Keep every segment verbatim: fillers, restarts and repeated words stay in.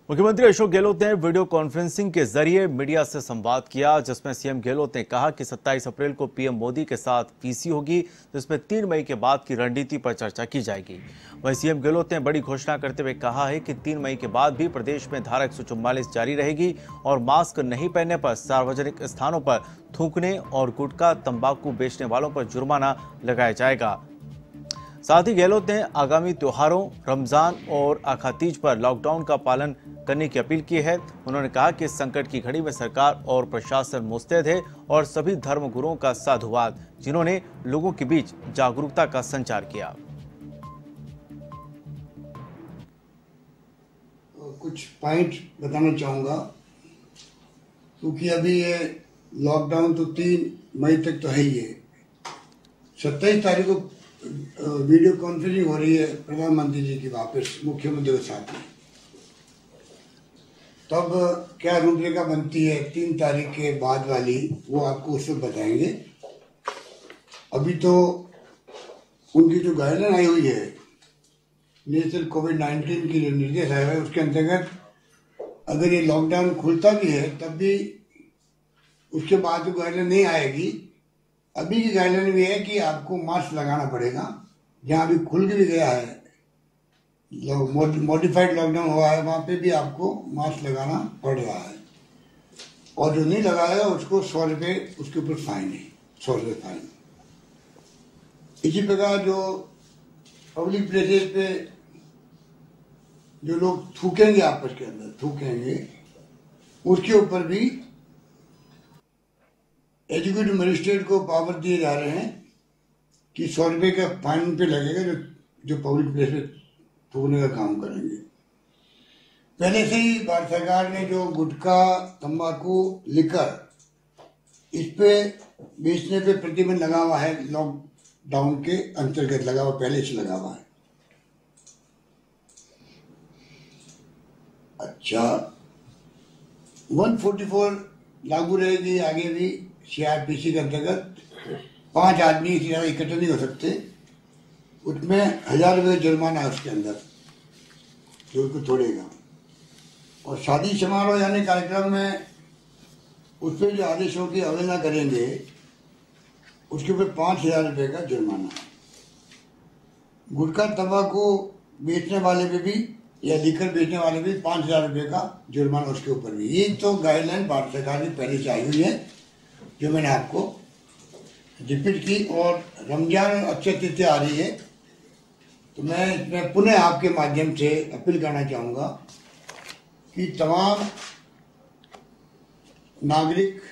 मुख्यमंत्री अशोक गहलोत ने video conferencing के जरिए मीडिया से संवाद किया, जिसमें सीएम गहलोत ने कहा कि सत्ताईस अप्रैल को पीएम मोदी के साथ पीसी होगी, जिसमें तीन मई के बाद की रणनीति पर चर्चा की जाएगी। वहीं सीएम गहलोत ने बड़ी घोषणा करते हुए कहा है कि तीन मई के बाद भी प्रदेश में धारा एक सौ चौवालीस जारी रहेगी और मास्क नहीं पहनने पर सार्वजनिक स्थानों पर थूकने और गुटखा तंबाकू बेचने वालों पर जुर्माना लगाया जाएगा। साथ ही गहलोत ने आगामी त्योहारों रमजान और आखातीज पर लॉकडाउन का पालन करने की अपील की है। उन्होंने कहा कि इस संकट की घड़ी में सरकार और प्रशासन मुस्तैद है और सभी धर्मगुरुओं का साधुवाद, जिन्होंने लोगों के बीच जागरूकता का संचार किया। कुछ पॉइंट बताना चाहूंगा, क्योंकि अभी ये लॉकडाउन तो तीन मई तक तो है ही है। सत्ताईस तारीख को वीडियो कॉन्फ्रेंसिंग हो रही है प्रधानमंत्री जी की वापस मुख्यमंत्री के साथ में। तब क्या रूपरेखा बनती है तीन तारीख के बाद वाली, वो आपको उसमें बताएंगे। अभी तो उनकी जो गाइडलाइन आई हुई है नेशनल कोविड नाइन्टीन की जो निर्देश आया है, उसके अंतर्गत अगर ये लॉकडाउन खुलता भी है तब भी उसके बाद जो गाइडलाइन नहीं आएगी। अभी की गाइडलाइन भी है कि आपको मास्क लगाना पड़ेगा। जहाँ अभी खुल भी गया है, मॉडिफाइड लॉकडाउन हुआ है, वहाँ पे भी आपको मास्क लगाना पड़ रहा है। और जो नहीं लगाएगा उसको सौ रुपये उसके ऊपर फाइन है, सौ रुपये फाइन। इसी प्रकार जो पब्लिक प्लेसेस पे जो लोग थूकेंगे, आपस के अंदर थूकेंगे, उसके ऊपर भी एजुकेटिव मजिस्ट्रेट को पावर दिए जा रहे हैं कि सौ रुपये का फाइन पे लगेगा जो जो पब्लिक प्लेस पे थूकने का काम करेंगे। पहले से ही भारत सरकार ने जो गुटखा तंबाकू लिकर इस पे बेचने पे प्रतिबंध लगा हुआ है, लॉकडाउन के अंतर्गत लगा हुआ, पहले से लगा हुआ है। अच्छा, एक सौ चौवालीस लागू रहेगी आगे भी। सीआरपीसी के अंतर्गत पांच आदमी से ज्यादा इकट्ठे नहीं हो सकते। उसमें हजार रुपये जुर्माना है उसके अंदर जो उसको तोड़ेगा। और शादी समारोह यानी कार्यक्रम में उस पर जो आदेशों की अवहेलना करेंगे उसके ऊपर पांच हजार रुपये का जुर्माना। गुटखा तंबाकू बेचने वाले पे भी या लीकर बेचने वाले भी पांच हजार रुपये का जुर्माना उसके ऊपर भी। ये तो गाइडलाइन भारत सरकार की पहले से आई हुई है जो मैंने आपको रिपीट की। और रमजान और अक्षय तृतीया आ रही है, तो मैं इसमें पुनः आपके माध्यम से अपील करना चाहूँगा कि तमाम नागरिक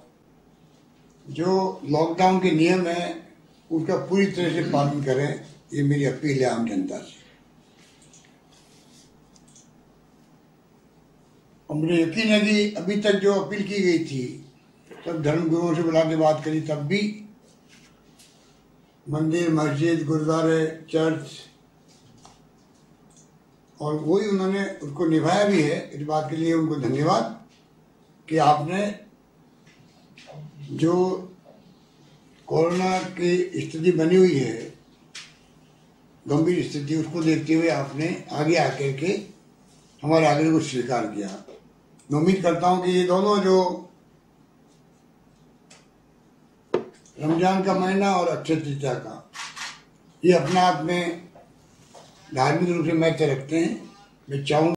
जो लॉकडाउन के नियम है उसका पूरी तरह से पालन करें। ये मेरी अपील है आम जनता से। और मुझे यकीन है कि अभी तक जो अपील की गई थी, तब धर्मगुरुओं से बुला के बात करी, तब भी मंदिर मस्जिद गुरुद्वारे चर्च, और वही उन्होंने उसको निभाया भी है। इस बात के लिए उनको धन्यवाद कि आपने जो कोरोना की स्थिति बनी हुई है, गंभीर स्थिति, उसको देखते हुए आपने आगे आकर के हमारे आग्रह को स्वीकार किया। मैं उम्मीद करता हूं कि ये दोनों जो रमजान का महीना और अक्षय तृतीया का, ये अपने आप में धार्मिक रूप से महत्व रखते हैं। मैं चाहूँ